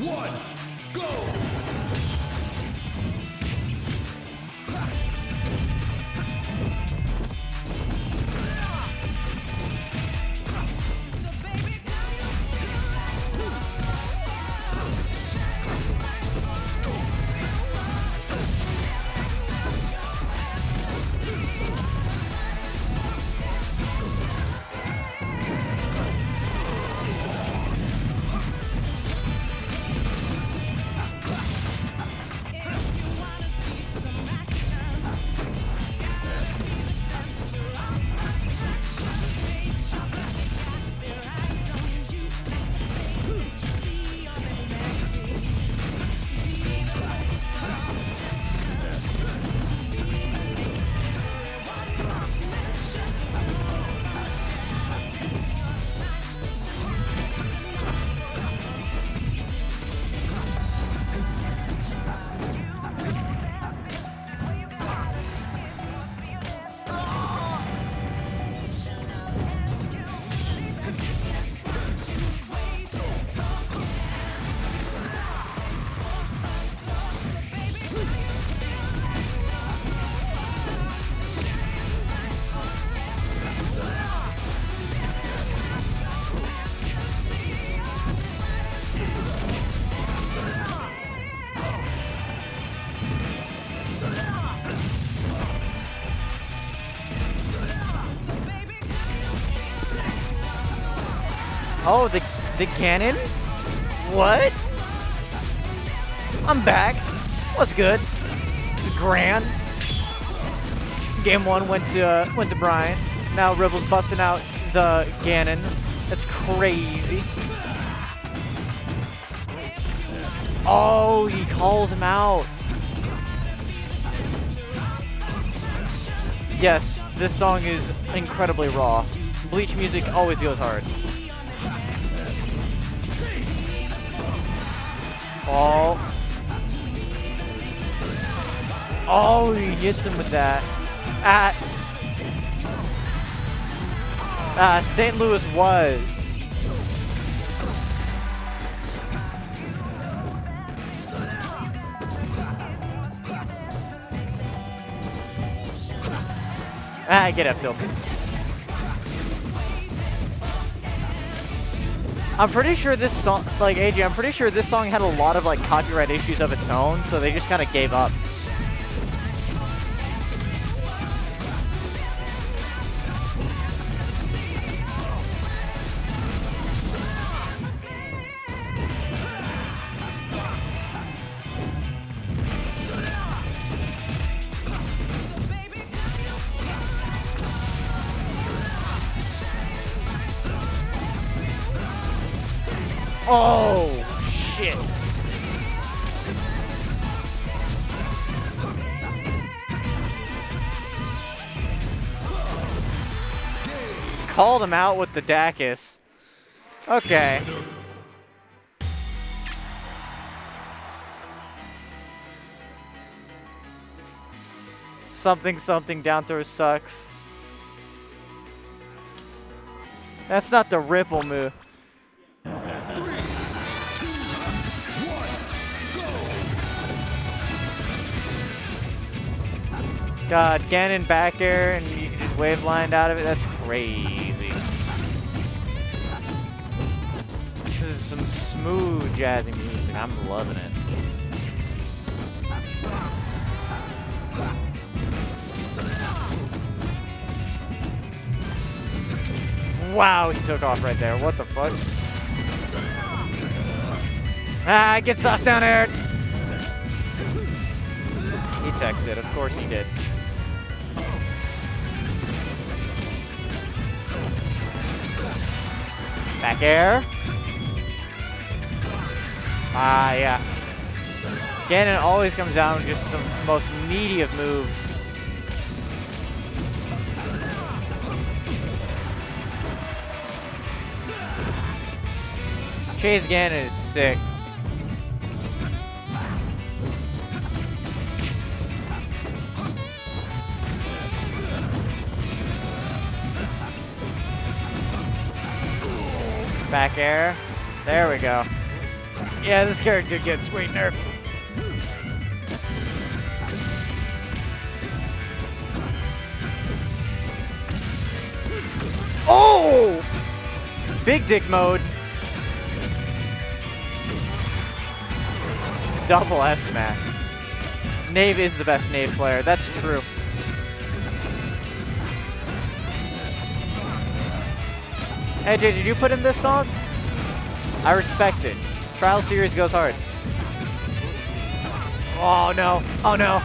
one, go! Oh, the Ganon? What? I'm back. What's good? The Grands. Game 1 went to Brian. Now Ribble's busting out the Ganon. That's crazy. Oh, he calls him out. Yes, this song is incredibly raw. Bleach music always goes hard. Oh. Oh, he hits him with that. St. Louis was. Get up, tilted. I'm pretty sure this song, like AJ, I'm pretty sure this song had a lot of like copyright issues of its own, so they just kind of gave up. Oh, shit. Called him out with the Dacus. Okay. Something, something, down throw sucks. That's not the Ripple move. God, Ganon back air and you just wave lined out of it. That's crazy. This is some smooth jazzy music. I'm loving it. Wow, he took off right there. What the fuck? Gets off down air. He teched it. Of course he did. Back air. Yeah. Ganon always comes down with just the most meaty of moves. Chase Ganon is sick. Back air. There we go. Yeah, this character gets way nerfed. Oh! Big dick mode. Double S smash. Knave is the best Knave player. That's true. AJ, did you put in this song? I respect it. Trial Series goes hard. Oh no. Oh no.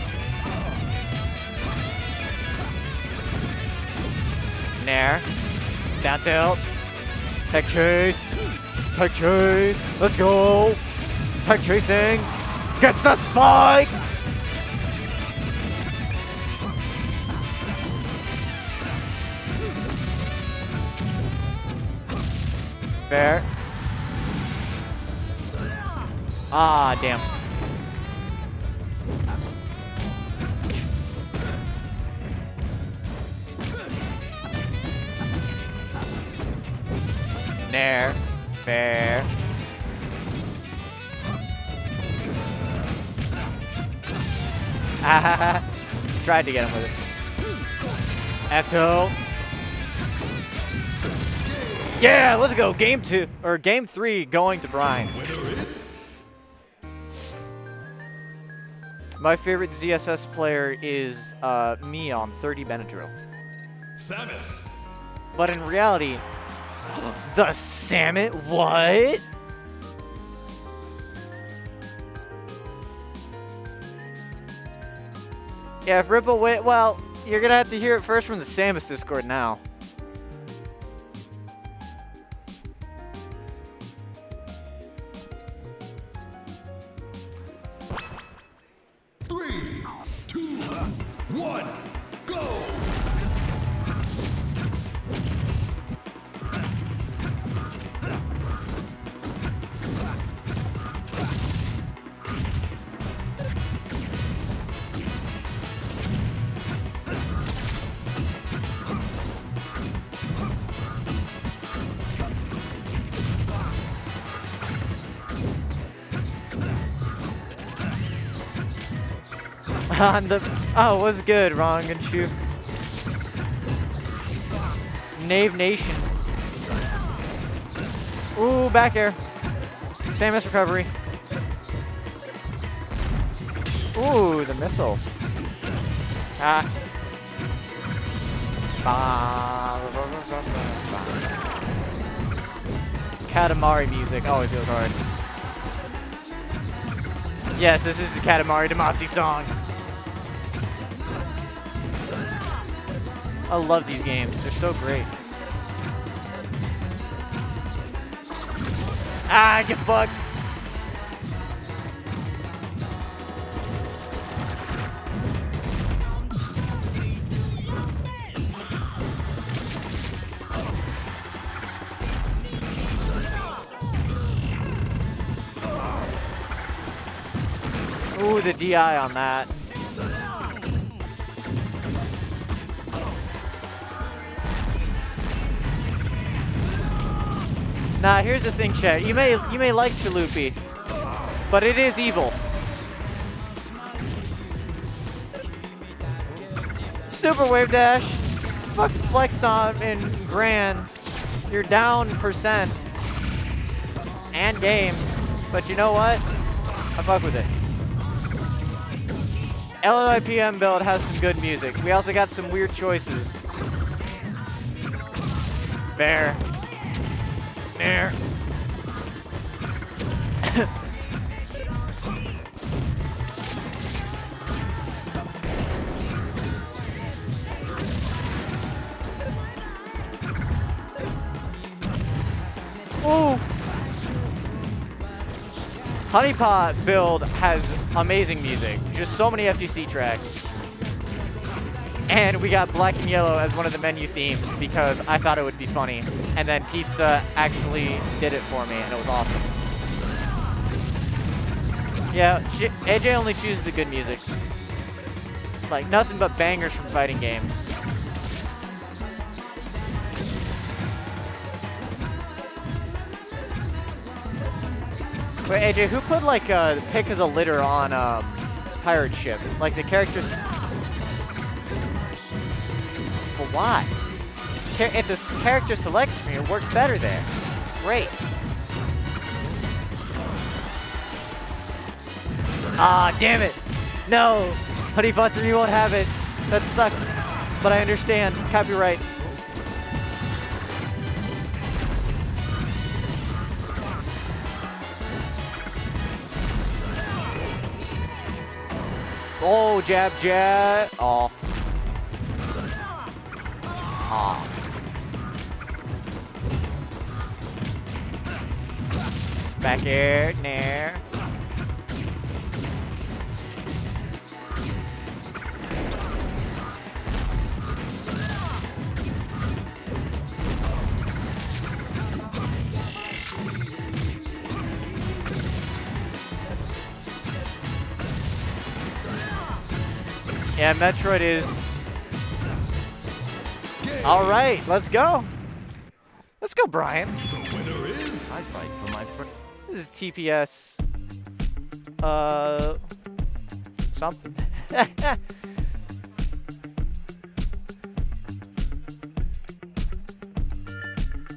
Nair. Down tilt. Tech chase. Tech chase. Let's go. Tech chasing. Gets the spike. Fair. Ah, damn. Nair. Fair. Ah, tried to get him with it. F2. Yeah, let's go. Game 2 or game 3 going to Brian. My favorite ZSS player is me on 30 Benadryl. Samus. But in reality, the Samus? What? Yeah, if Ripple wait, well, you're gonna have to hear it first from the Samus Discord now. On the oh, was good, wrong and shoot. Knave Nation. Ooh, back air. Samus recovery. Ooh, the missile. Ah. Katamari music always goes hard. Yes, this is the Katamari Damacy song. I love these games. They're so great. Ah, get fucked. Ooh, the DI on that. Now, here's the thing, chat. You may like Chalupi, but it is evil. Super Wave Dash. Fucking flexed on in Grand. You're down percent and game, but you know what? I fuck with it. LLIPM build has some good music. We also got some weird choices. Fair. There. Ooh. Honeypot build has amazing music. Just so many FTC tracks. And we got Black and Yellow as one of the menu themes because I thought it would be funny. And then Pizza actually did it for me, and it was awesome. Yeah, AJ only chooses the good music. Like, nothing but bangers from fighting games. Wait, AJ, who put like a pick of the litter on pirate ship? Like the characters. Well, why? It's a character select screen. It works better there. It's great. Ah, damn it! No, Honeypot 3 won't have it. That sucks, but I understand. Copyright. Oh, jab, jab. Oh. Oh. Back air, nair. Yeah, Metroid is... All right, let's go. Let's go, Brian. The winner is... I fight for my friend. This is TPS. Something.